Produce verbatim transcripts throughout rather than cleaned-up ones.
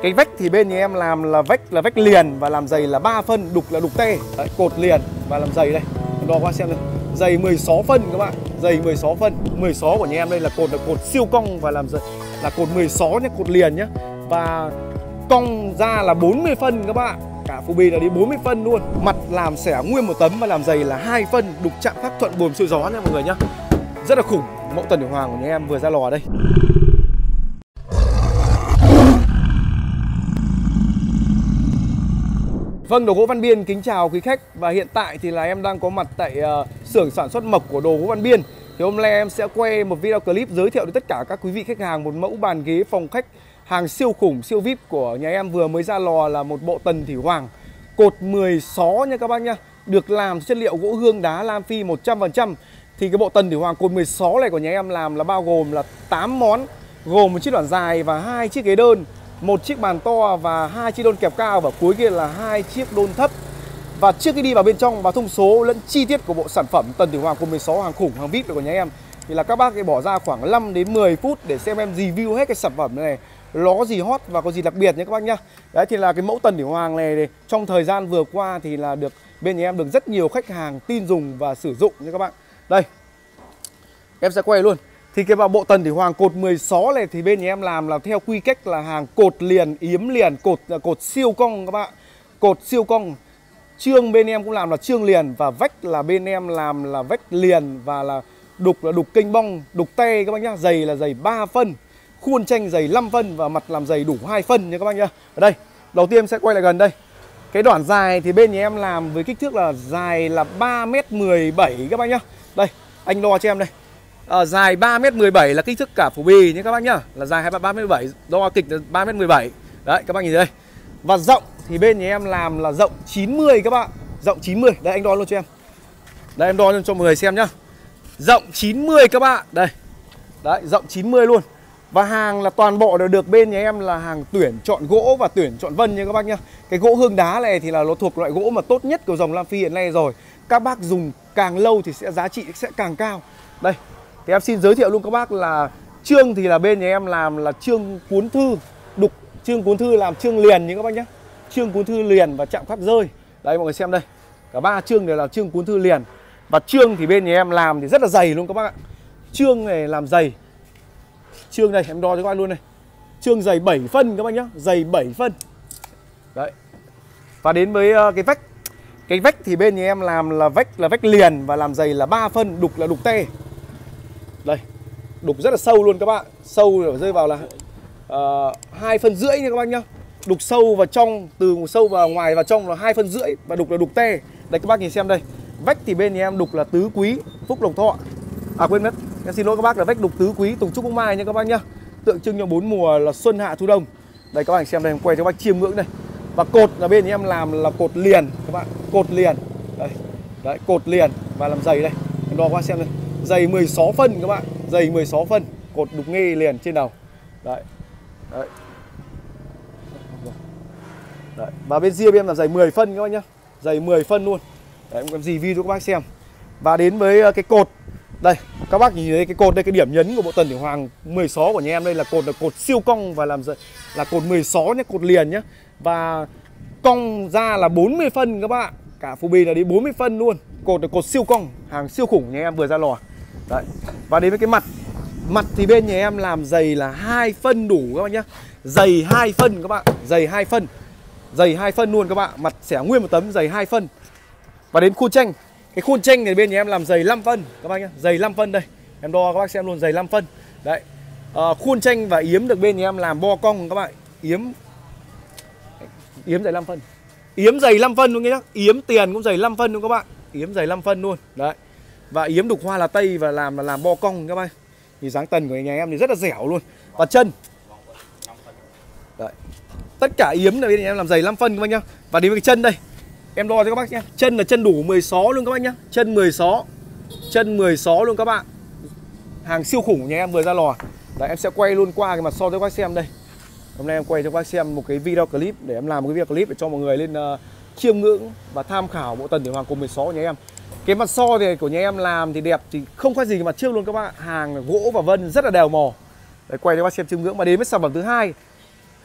Cái vách thì bên nhà em làm là vách là vách liền và làm dày là ba phân, đục là đục tê. Đấy, cột liền và làm dày đây. Em đo qua xem đây. Dày mười sáu phân các bạn, dày mười sáu phân. mười sáu của nhà em đây là cột là cột siêu cong và làm dày là cột mười sáu nhé, cột liền nhé. Và cong ra là bốn mươi phân các bạn. Cả phù bì là đi bốn mươi phân luôn. Mặt làm xẻ nguyên một tấm và làm dày là hai phân, đục chạm khắc thuận buồm xuôi gió nha mọi người nhá. Rất là khủng. Mẫu Tần Thủy Hoàng của nhà em vừa ra lò đây. Vâng, đồ gỗ Văn Biên kính chào quý khách. Và hiện tại thì là em đang có mặt tại uh, xưởng sản xuất mộc của đồ gỗ Văn Biên. Thì hôm nay em sẽ quay một video clip giới thiệu đến tất cả các quý vị khách hàng một mẫu bàn ghế phòng khách hàng siêu khủng, siêu vi ai pi của nhà em vừa mới ra lò, là một bộ Tần Thủy Hoàng cột mười sáu nha các bác nhá. Được làm chất liệu gỗ hương đá lam phi một trăm phần trăm. Thì cái bộ Tần Thủy Hoàng cột mười sáu này của nhà em làm là bao gồm là tám món, gồm một chiếc đoạn dài và hai chiếc ghế đơn, một chiếc bàn to và hai chiếc đôn kẹp cao, và cuối kia là hai chiếc đôn thấp. Và trước khi đi vào bên trong, vào thông số lẫn chi tiết của bộ sản phẩm Tần Thủy Hoàng cột mười sáu hàng khủng, hàng vi ai pi của nhà em, thì là các bác ấy bỏ ra khoảng năm đến mười phút để xem em review hết cái sản phẩm này, nó gì hot và có gì đặc biệt nhé các bác nhá. Đấy thì là cái mẫu Tần Thủy Hoàng này, này trong thời gian vừa qua thì là được bên nhà em được rất nhiều khách hàng tin dùng và sử dụng nha các bạn. Đây, em sẽ quay luôn. Thì cái bộ Tần Thủy Hoàng cột mười sáu này thì bên nhà em làm là theo quy cách là hàng cột liền, yếm liền, cột cột siêu cong các bạn. Cột siêu cong. Chương bên em cũng làm là chương liền, và vách là bên em làm là vách liền, và là đục là đục kênh bong, đục te các bác nhá. Dày là dày ba phân, khuôn tranh dày năm phân và mặt làm dày đủ hai phân nha các bác nhá. Ở đây, đầu tiên em sẽ quay lại gần đây. Cái đoạn dài thì bên nhà em làm với kích thước là dài là ba mét mười bảy các bác nhá. Đây, anh đo cho em đây. À, dài ba mét mười bảy là kích thước cả phủ bì nhé các bác nhá. Là dài ba mét mười bảy, đo kịch là ba mét mười bảy. Đấy, các bác nhìn đây. Và rộng thì bên nhà em làm là rộng chín mươi các bạn. Rộng chín mươi. Đây anh đo luôn cho em. Đây em đo luôn cho mọi người xem nhá. Rộng chín mươi các bạn. Đây. Đấy, rộng chín mươi luôn. Và hàng là toàn bộ đều được bên nhà em là hàng tuyển chọn gỗ và tuyển chọn vân nha các bác nhá. Cái gỗ hương đá này thì là nó thuộc loại gỗ mà tốt nhất của dòng Lam Phi hiện nay rồi. Các bác dùng càng lâu thì sẽ giá trị sẽ càng cao. Đây, thì em xin giới thiệu luôn các bác là chương thì là bên nhà em làm là chương cuốn thư, đục chương cuốn thư làm chương liền như các bác nhé. Chương cuốn thư liền và chạm khắc rơi. Đây mọi người xem đây. Cả ba chương đều là chương cuốn thư liền. Và chương thì bên nhà em làm thì rất là dày luôn các bác ạ. Chương này làm dày. Chương này em đo cho các bác luôn này. Chương dày bảy phân các bác nhé, dày bảy phân. Đấy. Và đến với cái vách. Cái vách thì bên nhà em làm là vách là vách liền và làm dày là ba phân, đục là đục te. Đây, đục rất là sâu luôn các bạn. Sâu để rơi vào là hai uh, phân rưỡi nha các bác nhá. Đục sâu vào trong, từ sâu vào ngoài vào trong là hai phân rưỡi, và đục là đục te. Đây các bác nhìn xem đây. Vách thì bên nhà em đục là tứ quý, phúc lộc thọ. À quên mất, em xin lỗi các bác là vách đục tứ quý, tùng trúc bông mai nha các bác nhá. Tượng trưng cho bốn mùa là xuân hạ thu đông. Đây các bác xem đây, em quay cho các bác chiêm ngưỡng đây. Và cột là bên nhà em làm là cột liền các bạn, cột liền. Đây. Đấy, cột liền và làm dày đây. Em đo qua xem đây. Dày mười sáu phân các bạn, dày mười sáu phân, cột đục nghê liền trên đầu. Đấy. Đấy. Đấy. Và bên ria bên em là dày mười phân các bác nhá. Dày mười phân luôn. Đấy, em còn review cho các bác xem. Và đến với cái cột. Đây, các bác nhìn thấy cái cột đây, cái điểm nhấn của bộ Tần Thủy Hoàng mười sáu của nhà em đây là cột là cột siêu cong và làm dày là cột mười sáu nhé, cột liền nhé. Và cong ra là bốn mươi phân các bạn. Cả phù bì là đi bốn mươi phân luôn. Cột là cột siêu cong, hàng siêu khủng nhà em vừa ra lò. Đấy. Và đến với cái mặt. Mặt thì bên nhà em làm dày là hai phân đủ các bạn nhé. Dày hai phân các bạn, dày hai phân. Dày hai phân luôn các bạn, mặt xẻ nguyên một tấm dày hai phân. Và đến khuôn tranh. Cái khuôn tranh này bên nhà em làm dày năm phân các bác nhé, dày năm phân đây. Em đo các bác xem luôn, dày năm phân. Đấy. À, khuôn tranh và yếm được bên nhà em làm bo cong các bạn. Yếm Yếm dày năm phân. Yếm dày năm phân luôn nhé. Yếm tiền cũng dày năm phân luôn các bạn. Yếm dày năm phân luôn. Đấy. Và yếm đục hoa là tây và làm là làm bo cong các bạn. Thì dáng tần của nhà em thì rất là dẻo luôn. Và chân. Đấy. Tất cả yếm là bên nhà em làm dày năm phân các bác nhá. Và đến với cái chân đây. Em đo cho các bác nhé. Chân là chân đủ mười sáu luôn các bác nhé. Chân mười sáu. Chân mười sáu luôn các bạn. Hàng siêu khủng của nhà em vừa ra lò. Đấy, em sẽ quay luôn qua cái mặt so cho các bác xem đây. Hôm nay em quay cho các bác xem một cái video clip để em làm một cái video clip để cho mọi người lên uh, chiêm ngưỡng và tham khảo bộ Tần Thủy Hoàng cột mười sáu của nhà em. Cái mặt so thì của nhà em làm thì đẹp thì không khác gì cái mặt trước luôn các bạn. Hàng gỗ và vân rất là đều màu. Đấy, quay cho các bác xem chiêm ngưỡng. Mà đến với sản phẩm thứ hai.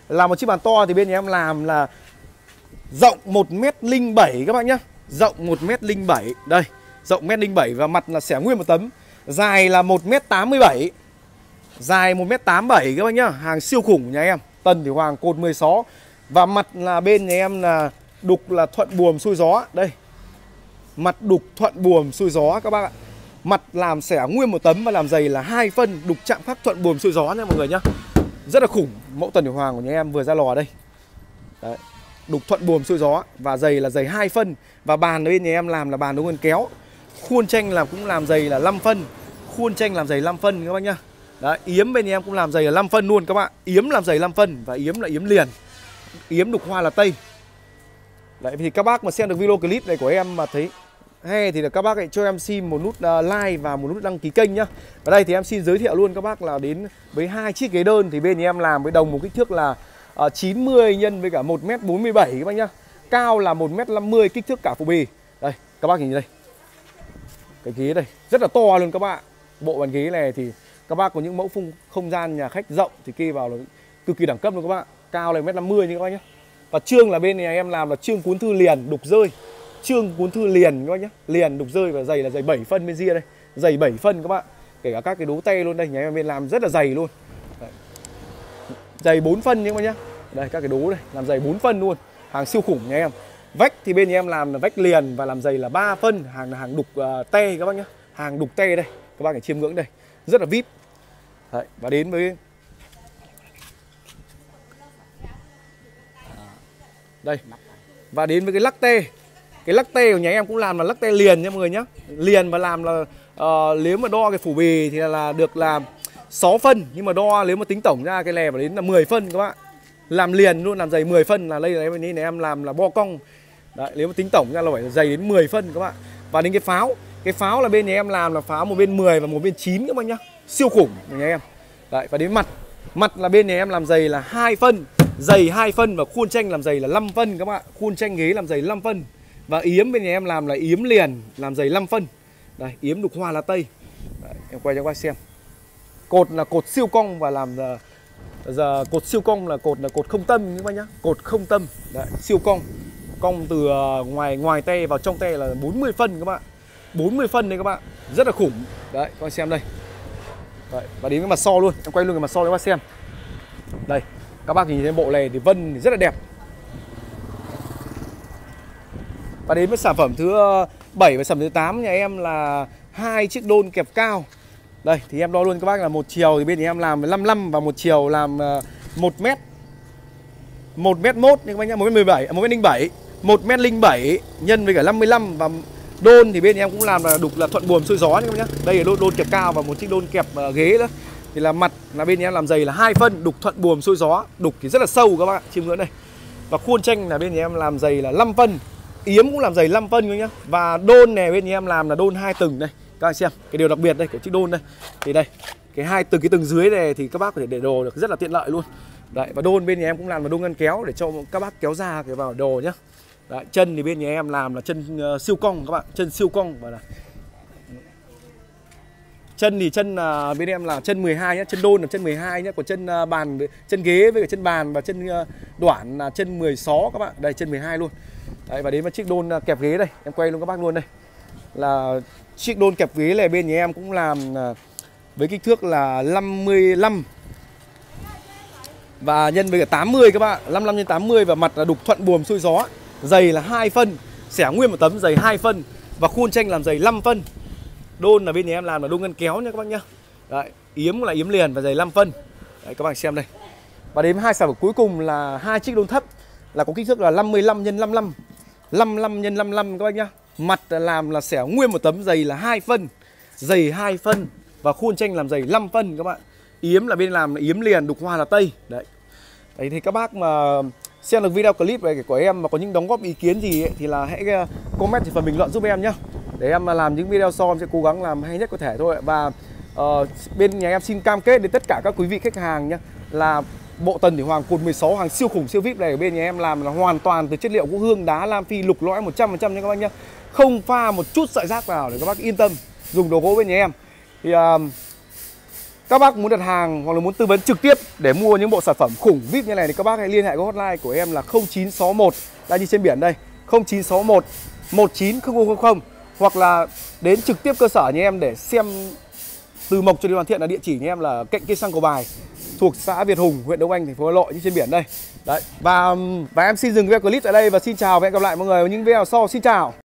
Là một chiếc bàn to thì bên nhà em làm là rộng một mét linh bảy các bạn nhá. Rộng một mét linh bảy. Đây, rộng một mét linh bảy và mặt là xẻ nguyên một tấm. Dài là một mét tám mươi bảy. Dài một mét tám mươi bảy các bạn nhá. Hàng siêu khủng nhà em. Tần Thủy Hoàng cột mười sáu. Và mặt là bên nhà em là đục là thuận buồm xuôi gió. Đây, mặt đục thuận buồm xuôi gió các bác ạ. Mặt làm xẻ nguyên một tấm và làm dày là hai phân, đục chạm khắc thuận buồm xuôi gió nha mọi người nhá. Rất là khủng. Mẫu Tần Thủy Hoàng của nhà em vừa ra lò đây. Đấy, đục thuận buồm xuôi gió và dày là dày hai phân. Và bàn ở bên nhà em làm là bàn đấu ngân kéo. Khuôn tranh là cũng làm dày là năm phân. Khuôn tranh làm dày năm phân các bác nhá. Đấy, yếm bên nhà em cũng làm dày là năm phân luôn các bạn. Yếm làm dày năm phân và yếm là yếm liền. Yếm đục hoa là tây. Đấy, thì các bác mà xem được video clip này của em mà thấy hay thì là các bác hãy cho em xin một nút like và một nút đăng ký kênh nhá. Ở đây thì em xin giới thiệu luôn các bác là đến với hai chiếc ghế đơn thì bên nhà em làm với đồng một kích thước là uh, chín mươi nhân với cả một mét bốn mươi bảy các bác nhá. Cao là một mét năm mươi, kích thước cả phụ bì. Đây, các bác nhìn đây. Cái ghế đây rất là to luôn các bạn. Bộ bàn ghế này thì các bác có những mẫu phung không gian nhà khách rộng thì kê vào là cực kỳ đẳng cấp luôn các bạn. Cao là một mét năm mươi như các bác nhá. Và chương là bên này em làm là chương cuốn thư liền đục rơi. Chương cuốn thư liền các bác nhé. Liền đục rơi và dày là dày bảy phân bên ria đây. Dày bảy phân các bạn. Kể cả các cái đố tay luôn đây. Nhà em bên làm rất là dày luôn. Đấy. Dày bốn phân các bác nhé. Đây các cái đố đây. Làm dày bốn phân luôn. Hàng siêu khủng nhà em. Vách thì bên nhà em làm là vách liền và làm dày là ba phân. Hàng là hàng đục uh, te các bác nhé. Hàng đục te đây. Các bác phải chiêm ngưỡng đây. Rất là vip. Đấy. Và đến với đây. Và đến với cái lắc te. Cái lắc te của nhà em cũng làm là lắc te liền nha mọi người nhé. Liền và làm là uh, nếu mà đo cái phủ bì thì là được làm sáu phân. Nhưng mà đo nếu mà tính tổng ra cái lè vào đến là mười phân các bạn. Làm liền luôn, làm dày mười phân là đây là em này em làm là bo cong. Đấy, nếu mà tính tổng ra là phải dày đến mười phân các bạn. Và đến cái pháo. Cái pháo là bên nhà em làm là pháo một bên mười và một bên chín các bạn nhá. Siêu khủng của nhà em. Đấy, và đến mặt. Mặt là bên nhà em làm dày là hai phân. Dày hai phân và khuôn tranh làm dày là năm phân các bạn. Khuôn tranh ghế làm dày năm phân. Và yếm bên nhà em làm là yếm liền, làm dày năm phân. Đây, yếm đục hoa lá tây. Đấy, em quay cho các bác xem. Cột là cột siêu cong và làm giờ, giờ cột siêu cong là cột là cột không tâm các bác nhá. Cột không tâm. Đấy, siêu cong. Cong từ ngoài ngoài te vào trong te là bốn mươi phân các bạn. bốn mươi phân đấy các bạn. Rất là khủng. Đấy, các bác xem đây. Đấy, và đến cái mặt so luôn. Em quay luôn cái mặt so cho các bác xem. Đây, các bác nhìn thấy bộ này thì vân thì rất là đẹp. Và đến với sản phẩm thứ bảy và sản phẩm thứ tám nhà em là hai chiếc đôn kẹp cao. Đây thì em đo luôn các bác là một chiều thì bên nhà em làm năm mươi lăm và một chiều làm một mét. một mét mốt nhưng các bác nhá, một mét mười bảy, một mét linh bảy, một mét linh bảy nhân với cả năm mươi lăm và đôn thì bên em cũng làm là đục là thuận buồm xuôi gió các bác nhá. Đây là đôn, đôn kẹp cao và một chiếc đôn kẹp uh, ghế nữa. Thì là mặt là bên em làm dày là hai phân, đục thuận buồm xuôi gió, đục thì rất là sâu các bạn, chiêm ngưỡng đây. Và khuôn tranh là bên nhà em làm dày là năm phân. Yếm cũng làm dày năm phân nhá. Và đôn này bên nhà em làm là đôn hai tầng đây. Các bạn xem, cái điều đặc biệt đây của chiếc đôn đây. Thì đây, cái hai từ cái tầng dưới này thì các bác có thể để đồ được rất là tiện lợi luôn. Đấy, và đôn bên nhà em cũng làm là đôn ngăn kéo để cho các bác kéo ra cái vào đồ nhá. Đấy, chân thì bên nhà em làm là chân uh, siêu cong các bạn, chân siêu cong và là chân thì chân uh, bên em là chân mười hai nhá, chân đôn là chân mười hai nhá, còn chân uh, bàn chân ghế với cả chân bàn và chân uh, đoản là chân mười sáu các bạn. Đây chân mười hai luôn. Đấy, và đến với chiếc đôn uh, kẹp ghế đây, em quay luôn các bác luôn đây. Là chiếc đôn kẹp ghế này bên nhà em cũng làm uh, với kích thước là năm mươi lăm và nhân với cả tám mươi các bạn, năm mươi lăm nhân tám mươi và mặt là đục thuận buồm xuôi gió. Dày là hai phân, xẻ nguyên một tấm dày hai phân và khuôn tranh làm dày năm phân. Đôn là bên nhà em làm là đôn ngân kéo nha các bác nhá. Đấy, yếm là yếm liền và dày năm phân. Đấy, các bạn xem đây. Và đến hai sản phẩm cuối cùng là hai chiếc đôn thấp là có kích thước là năm mươi lăm nhân năm mươi lăm, năm mươi lăm nhân năm mươi lăm các bác nhá. Mặt làm là xẻ nguyên một tấm dày là hai phân, dày hai phân và khuôn tranh làm dày năm phân các bạn. Yếm là bên làm là yếm liền, đục hoa là tây. Đấy. Đấy thì các bác mà xem được video clip này của em mà có những đóng góp ý kiến gì ấy, thì là hãy comment thì phần bình luận giúp em nhá. Để em làm những video sau em sẽ cố gắng làm hay nhất có thể thôi. Và uh, bên nhà em xin cam kết đến tất cả các quý vị khách hàng nhá, là bộ Tần Thủy Hoàng cột mười sáu hàng siêu khủng siêu vip này ở bên nhà em làm là hoàn toàn từ chất liệu gỗ hương đá lam phi lục lõi một trăm phần trăm nha các bác nhá. Không pha một chút sợi rác vào để các bác yên tâm dùng đồ gỗ bên nhà em. Thì uh, Các bác muốn đặt hàng hoặc là muốn tư vấn trực tiếp để mua những bộ sản phẩm khủng vi ai pi như này thì các bác hãy liên hệ với hotline của em là không chín sáu một, đang như trên biển đây, không chín sáu một một chín không không không không, hoặc là đến trực tiếp cơ sở như em để xem. Từ Mộc cho đến Hoàn Thiện là địa chỉ như em là cạnh cây xăng Cầu Bài, thuộc xã Việt Hùng, huyện Đông Anh, thành phố Hà Nội, như trên biển đây. Đấy, và và em xin dừng video clip tại đây và xin chào và hẹn gặp lại mọi người ở những video sau. Xin chào.